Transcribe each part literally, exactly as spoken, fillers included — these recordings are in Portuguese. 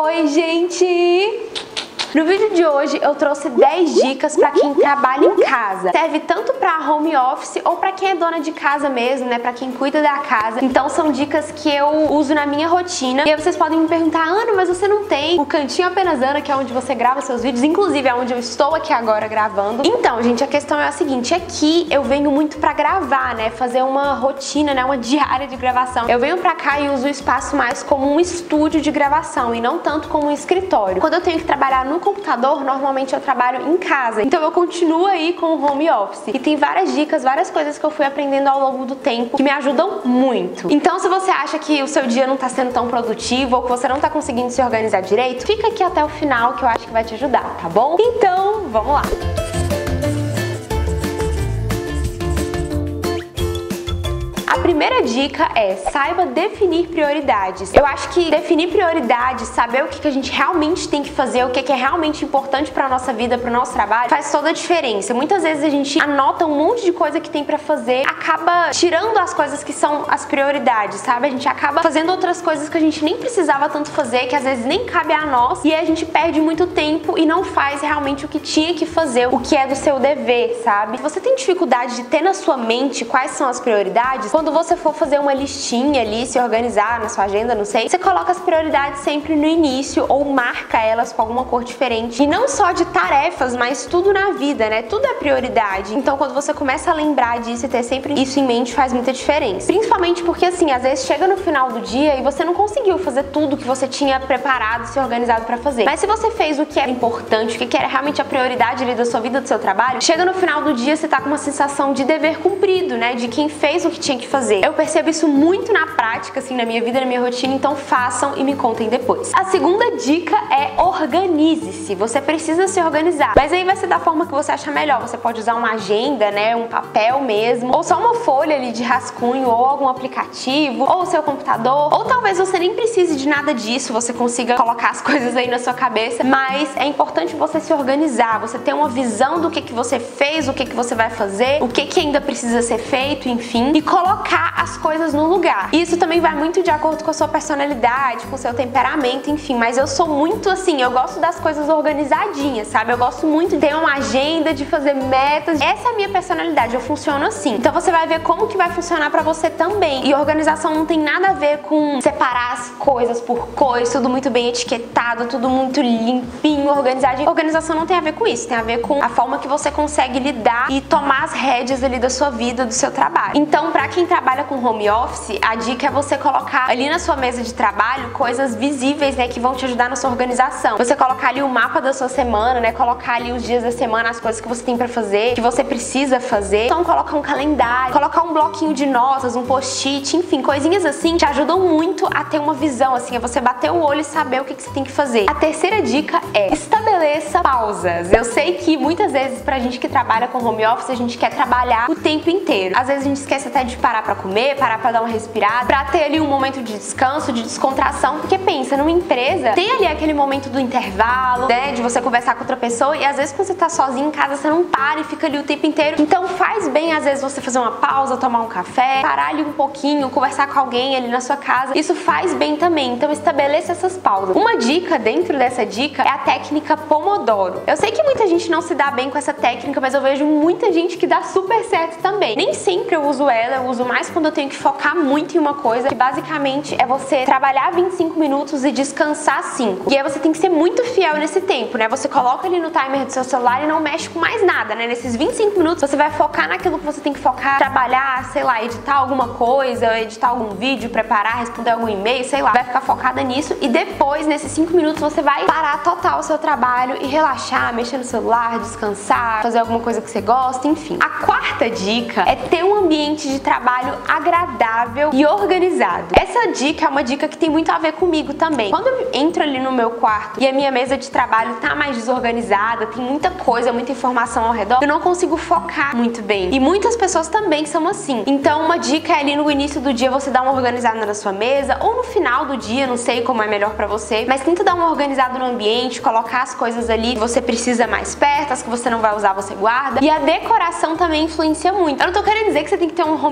Oi, gente! No vídeo de hoje eu trouxe dez dicas para quem trabalha em casa. Serve tanto para home office ou para quem é dona de casa mesmo, né? Para quem cuida da casa. Então são dicas que eu uso na minha rotina. E aí vocês podem me perguntar: Ana, mas você não tem o Cantinho Apenas Ana, que é onde você grava seus vídeos, inclusive é onde eu estou aqui agora gravando. Então, gente, a questão é a seguinte: aqui eu venho muito para gravar, né? Fazer uma rotina, né? Uma diária de gravação. Eu venho para cá e uso o espaço mais como um estúdio de gravação e não tanto como um escritório. Quando eu tenho que trabalhar no computador, normalmente eu trabalho em casa, então eu continuo aí com o home office. E tem várias dicas, várias coisas que eu fui aprendendo ao longo do tempo que me ajudam muito. Então, se você acha que o seu dia não tá sendo tão produtivo ou que você não tá conseguindo se organizar direito, fica aqui até o final que eu acho que vai te ajudar, tá bom? Então, vamos lá! A primeira dica é: saiba definir prioridades. Eu acho que definir prioridades, saber o que a gente realmente tem que fazer, o que é realmente importante para nossa vida, para o nosso trabalho, faz toda a diferença. Muitas vezes a gente anota um monte de coisa que tem para fazer, acaba tirando as coisas que são as prioridades, sabe? A gente acaba fazendo outras coisas que a gente nem precisava tanto fazer, que às vezes nem cabe a nós, e aí a gente perde muito tempo e não faz realmente o que tinha que fazer, o que é do seu dever, sabe? Se você tem dificuldade de ter na sua mente quais são as prioridades, quando você for fazer uma listinha ali, se organizar na sua agenda, não sei, você coloca as prioridades sempre no início ou marca elas com alguma cor diferente. E não só de tarefas, mas tudo na vida, né? Tudo é prioridade. Então, quando você começa a lembrar disso e ter sempre isso em mente, faz muita diferença. Principalmente porque, assim, às vezes chega no final do dia e você não conseguiu fazer tudo que você tinha preparado, se organizado pra fazer. Mas se você fez o que era importante, o que era realmente a prioridade ali da sua vida, do seu trabalho, chega no final do dia, você tá com uma sensação de dever cumprido, né? De quem fez o que tinha que fazer. Eu percebo isso muito na prática, assim, na minha vida, na minha rotina, então façam e me contem depois. A segunda dica é: organize-se. Você precisa se organizar, mas aí vai ser da forma que você achar melhor. Você pode usar uma agenda, né, um papel mesmo, ou só uma folha ali de rascunho, ou algum aplicativo, ou o seu computador, ou talvez você nem precise de nada disso, você consiga colocar as coisas aí na sua cabeça, mas é importante você se organizar, você ter uma visão do que que você fez, o que que você vai fazer, o que que ainda precisa ser feito, enfim, e colocar as coisas no lugar. Isso também vai muito de acordo com a sua personalidade, com o seu temperamento, enfim, mas eu sou muito assim, eu gosto das coisas organizadinhas, sabe? Eu gosto muito de ter uma agenda, de fazer metas. Essa é a minha personalidade, eu funciono assim. Então você vai ver como que vai funcionar pra você também. E organização não tem nada a ver com separar as coisas por cores, tudo muito bem etiquetado, tudo muito limpinho, organizadinho. Organização não tem a ver com isso, tem a ver com a forma que você consegue lidar e tomar as rédeas ali da sua vida, do seu trabalho. Então, pra quem trabalha com home office, a dica é você colocar ali na sua mesa de trabalho coisas visíveis, né, que vão te ajudar na sua organização. Você colocar ali o mapa da sua semana, né, colocar ali os dias da semana, as coisas que você tem pra fazer, que você precisa fazer. Então colocar um calendário, colocar um bloquinho de notas, um post-it, enfim, coisinhas assim te ajudam muito a ter uma visão, assim, a você bater o olho e saber o que que você tem que fazer. A terceira dica é: estabeleça pausas. Eu sei que muitas vezes pra gente que trabalha com home office, a gente quer trabalhar o tempo inteiro. Às vezes a gente esquece até de parar pra comer, parar pra dar uma respirada, pra ter ali um momento de descanso, de descontração, porque pensa, numa empresa tem ali aquele momento do intervalo, né, de você conversar com outra pessoa, e às vezes quando você tá sozinho em casa, você não para e fica ali o tempo inteiro. Então faz bem, às vezes, você fazer uma pausa, tomar um café, parar ali um pouquinho, conversar com alguém ali na sua casa. Isso faz bem também, então estabeleça essas pausas. Uma dica dentro dessa dica é a técnica Pomodoro. Eu sei que muita gente não se dá bem com essa técnica, mas eu vejo muita gente que dá super certo também. Nem sempre eu uso ela, eu uso mais quando eu tenho que focar muito em uma coisa, que basicamente é você trabalhar vinte e cinco minutos e descansar cinco. E aí você tem que ser muito fiel nesse tempo, né? Você coloca ali no timer do seu celular e não mexe com mais nada, né? Nesses vinte e cinco minutos você vai focar naquilo que você tem que focar, trabalhar, sei lá, editar alguma coisa, editar algum vídeo, preparar, responder algum e-mail, sei lá. Vai ficar focada nisso e depois, nesses cinco minutos, você vai parar total o seu trabalho e relaxar, mexer no celular, descansar, fazer alguma coisa que você gosta, enfim. A quarta dica é ter um ambiente de trabalho agradável e organizado. Essa dica é uma dica que tem muito a ver comigo também. Quando eu entro ali no meu quarto e a minha mesa de trabalho tá mais desorganizada, tem muita coisa, muita informação ao redor, eu não consigo focar muito bem. E muitas pessoas também são assim. Então uma dica é ali no início do dia você dar uma organizada na sua mesa, ou no final do dia, não sei como é melhor pra você, mas tenta dar uma organizada no ambiente, colocar as coisas ali que você precisa mais perto, as que você não vai usar você guarda. E a decoração também influencia muito. Eu não tô querendo dizer que você tem que ter um home office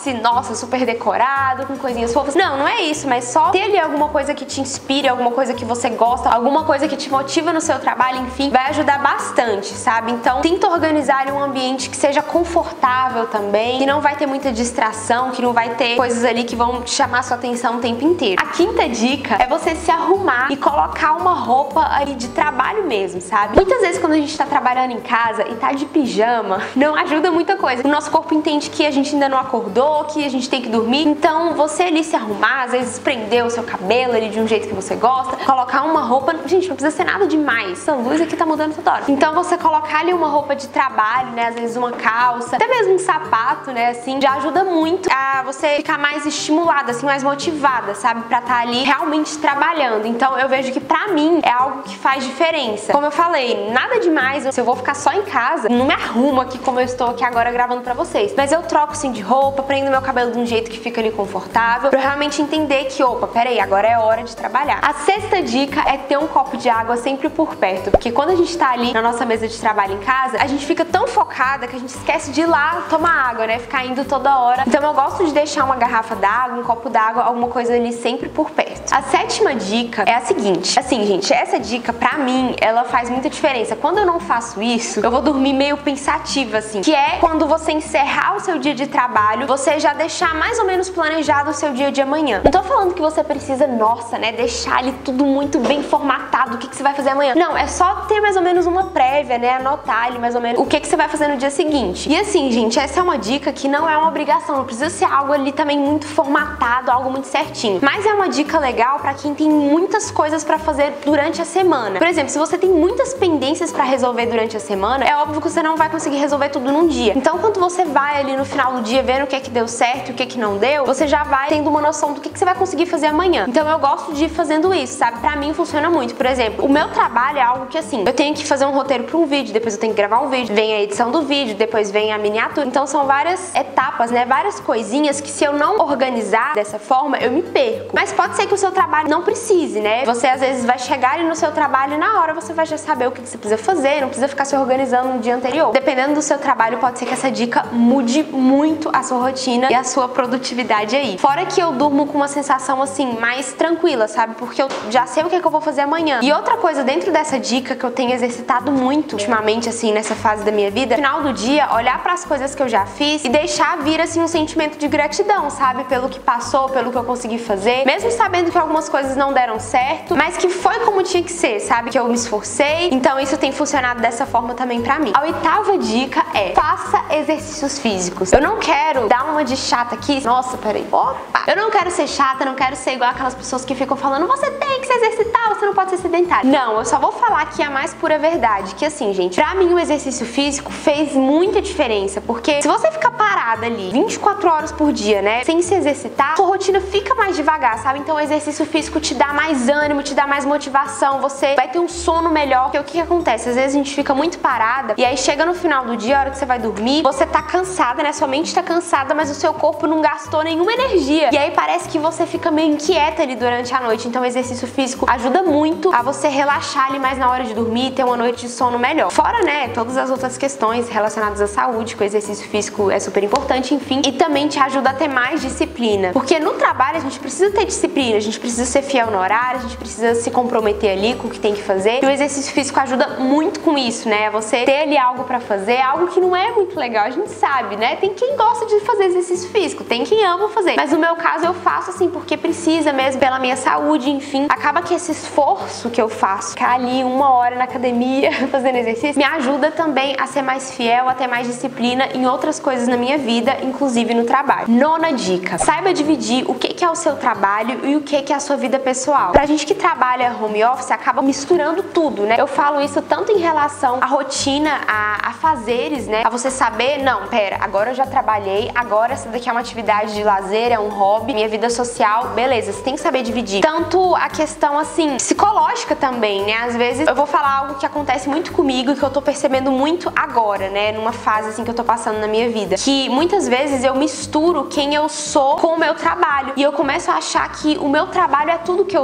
office, nossa, super decorado, com coisinhas fofas. Não, não é isso, mas só ter ali alguma coisa que te inspire, alguma coisa que você gosta, alguma coisa que te motiva no seu trabalho, enfim, vai ajudar bastante, sabe? Então, tenta organizar um ambiente que seja confortável também, que não vai ter muita distração, que não vai ter coisas ali que vão chamar sua atenção o tempo inteiro. A quinta dica é você se arrumar e colocar uma roupa aí de trabalho mesmo, sabe? Muitas vezes quando a gente tá trabalhando em casa e tá de pijama, não ajuda muita coisa. O nosso corpo entende que a gente ainda não acordou, que a gente tem que dormir. Então, você ali se arrumar, às vezes prender o seu cabelo ali de um jeito que você gosta, colocar uma roupa, gente, não precisa ser nada demais. Essa luz aqui tá mudando toda hora. Então, você colocar ali uma roupa de trabalho, né, às vezes uma calça, até mesmo um sapato, né, assim, já ajuda muito a você ficar mais estimulada, assim, mais motivada, sabe, pra estar ali realmente trabalhando. Então, eu vejo que pra mim é algo que faz diferença. Como eu falei, nada demais, se eu vou ficar só em casa, não me arrumo aqui como eu estou aqui agora gravando pra vocês. Mas eu troco, assim, de roupa, prendo meu cabelo de um jeito que fica ali confortável, pra eu realmente entender que, opa, peraí, agora é hora de trabalhar. A sexta dica é ter um copo de água sempre por perto, porque quando a gente tá ali na nossa mesa de trabalho em casa, a gente fica tão focada que a gente esquece de ir lá tomar água, né, ficar indo toda hora. Então eu gosto de deixar uma garrafa d'água, um copo d'água, alguma coisa ali sempre por perto. A sétima dica é a seguinte, assim, gente, essa dica pra mim, ela faz muita diferença. Quando eu não faço isso, eu vou dormir meio pensativa, assim, que é quando você encerrar o seu dia de trabalho, você já deixar mais ou menos planejado o seu dia de amanhã. Não tô falando que você precisa, nossa, né, deixar ali tudo muito bem formatado, o que, que você vai fazer amanhã. Não, é só ter mais ou menos uma prévia, né, anotar ali mais ou menos o que, que você vai fazer no dia seguinte. E assim, gente, essa é uma dica que não é uma obrigação, não precisa ser algo ali também muito formatado, algo muito certinho. Mas é uma dica legal pra quem tem muitas coisas pra fazer durante a semana. Por exemplo, se você tem muitas pendências pra resolver durante a semana, é óbvio que você não vai conseguir resolver tudo num dia. Então, quando você vai ali no final do dia vendo o que é que deu certo e o que é que não deu, você já vai tendo uma noção do que, que você vai conseguir fazer amanhã. Então, eu gosto de ir fazendo isso, sabe? Pra mim, funciona muito. Por exemplo, o meu trabalho é algo que, assim, eu tenho que fazer um roteiro pra um vídeo, depois eu tenho que gravar um vídeo, vem a edição do vídeo, depois vem a miniatura. Então, são várias etapas, né? Várias coisinhas que, se eu não organizar dessa forma, eu me perco. Mas pode ser que o seu trabalho não precise, né? Você, às vezes, vai chegar ali no seu trabalho e na hora você vai já saber o que você precisa fazer, não precisa ficar se organizando no dia anterior. Dependendo do seu trabalho, pode ser que essa dica mude muito a sua rotina e a sua produtividade aí. Fora que eu durmo com uma sensação, assim, mais tranquila, sabe? Porque eu já sei o que é que eu vou fazer amanhã. E outra coisa, dentro dessa dica que eu tenho exercitado muito ultimamente, assim, nessa fase da minha vida, no final do dia, olhar para as coisas que eu já fiz e deixar vir, assim, um sentimento de gratidão, sabe? Pelo que passou, pelo que eu consegui fazer. Mesmo sabendo que algumas coisas não deram certo, mas que foi como tinha que ser, sabe? Que eu me esforcei. Então isso tem funcionado dessa forma também pra mim. A oitava dica é: faça exercícios físicos. Eu não quero dar uma de chata aqui. Nossa, peraí. Opa! Eu não quero ser chata, não quero ser igual aquelas pessoas que ficam falando você tem que se exercitar, você não pode ser sedentário. Não, eu só vou falar aqui a mais pura verdade. Que assim, gente, pra mim o exercício físico fez muita diferença. Porque se você ficar parada ali vinte e quatro horas por dia, né, sem se exercitar, sua rotina fica mais devagar, sabe? Então o exercício físico te dá mais ânimo, te dá mais motivação, você vai ter um sono melhor. Porque o que que acontece? Às vezes a gente fica muito parada e aí chega no final do dia, a hora que você vai dormir, você tá cansada, né? Sua mente tá cansada, mas o seu corpo não gastou nenhuma energia. E aí parece que você fica meio inquieta ali durante a noite. Então o exercício físico ajuda muito a você relaxar ali mais na hora de dormir, ter uma noite de sono melhor. Fora, né, todas as outras questões relacionadas à saúde, que o exercício físico é super importante, enfim. E também te ajuda a ter mais disciplina. Porque no trabalho a gente precisa ter disciplina, a gente precisa ser fiel no horário, a gente precisa se comprometer ali com o que tem que fazer. E o exercício físico ajuda muito com isso, né? Você ter ali algo pra fazer, algo que não é muito legal, a gente sabe, né? Tem quem gosta de fazer exercício físico, tem quem ama fazer. Mas no meu caso eu faço assim porque precisa mesmo, pela minha saúde, enfim. Acaba que esse esforço que eu faço, ficar ali uma hora na academia fazendo exercício, me ajuda também a ser mais fiel, a ter mais disciplina em outras coisas na minha vida, inclusive no trabalho. Nona dica: saiba dividir o que é o seu trabalho e o que é a sua vida pessoal. Pra gente que trabalha home office, acaba misturando tudo, né? Eu falo isso tanto em relação à rotina, a, a fazeres, né? A você saber, não, pera, agora eu já trabalhei, agora essa daqui é uma atividade de lazer, é um hobby, minha vida social, beleza, você tem que saber dividir. Tanto a questão, assim, psicológica também, né? Às vezes eu vou falar algo que acontece muito comigo, que eu tô percebendo muito agora, né? Numa fase, assim, que eu tô passando na minha vida. Que muitas vezes eu misturo quem eu sou com o meu trabalho. E eu começo a achar que o meu trabalho é tudo que eu sou.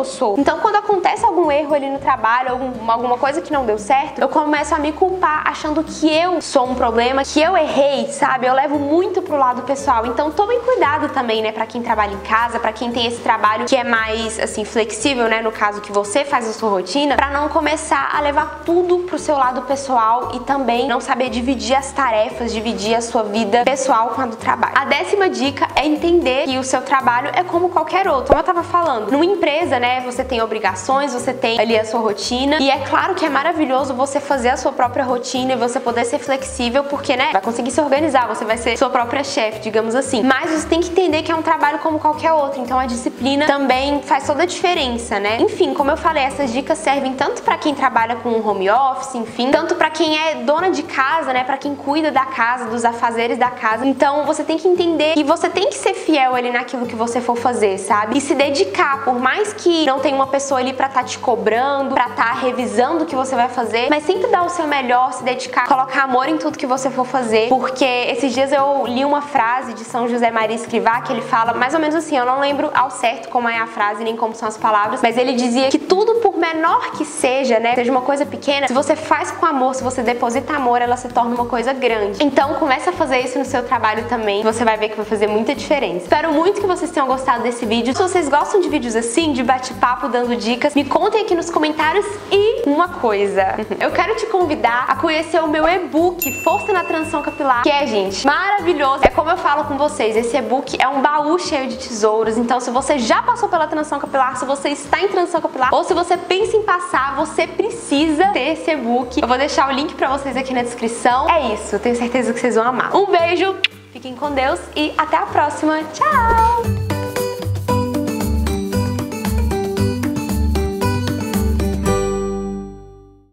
Então quando acontece algum erro ali no trabalho, algum, alguma coisa que não deu certo, eu começo a me culpar achando que eu sou um problema, que eu errei, sabe? Eu levo muito pro lado pessoal. Então tomem cuidado também, né, pra quem trabalha em casa, pra quem tem esse trabalho que é mais, assim, flexível, né, no caso que você faz a sua rotina, pra não começar a levar tudo pro seu lado pessoal e também não saber dividir as tarefas, dividir a sua vida pessoal com a do trabalho. A décima dica é entender que o seu trabalho é como qualquer outro. Como eu tava falando, numa empresa, né, você tem obrigações, você tem ali a sua rotina e é claro que é maravilhoso você fazer a sua própria rotina e você poder ser flexível porque, né, vai conseguir se organizar, você vai ser sua própria chefe, digamos assim. Mas você tem que entender que é um trabalho como qualquer outro, então a disciplina também faz toda a diferença, né? Enfim, como eu falei, essas dicas servem tanto pra quem trabalha com home office, enfim, tanto pra quem é dona de casa, né, pra quem cuida da casa, dos afazeres da casa. Então você tem que entender que você tem que ser fiel ali naquilo que você for fazer, sabe? E se dedicar, por mais que não tenha uma pessoa ali pra tá te cobrando, pra tá revisando o que você vai fazer, mas sempre dar o seu melhor, se dedicar, colocar amor em tudo que você for fazer, porque esses dias eu li uma frase de São José Maria Escrivá que ele fala mais ou menos assim, eu não lembro ao certo como é a frase nem como são as palavras, mas ele dizia que tudo, por menor que seja, né, seja uma coisa pequena, se você faz com amor, se você deposita amor, ela se torna uma coisa grande. Então comece a fazer isso no seu trabalho também, você vai ver que vai fazer muita diferença. Espero muito que vocês tenham gostado desse vídeo. Se vocês gostam de vídeos assim, de bate-papo dando dicas, me contem aqui nos comentários. E uma coisa, eu quero te convidar a conhecer o meu e-book Força na Transição Capilar, que é, gente, maravilhoso. É como eu falo com vocês, esse e-book é um baú cheio de tesouros. Então se você já passou pela transição capilar, se você está em transição capilar ou se você pensa em passar, você precisa ter esse e-book. Eu vou deixar o link pra vocês aqui na descrição. É isso, tenho certeza que vocês vão amar. Um beijo, fiquem com Deus e até a próxima. Tchau!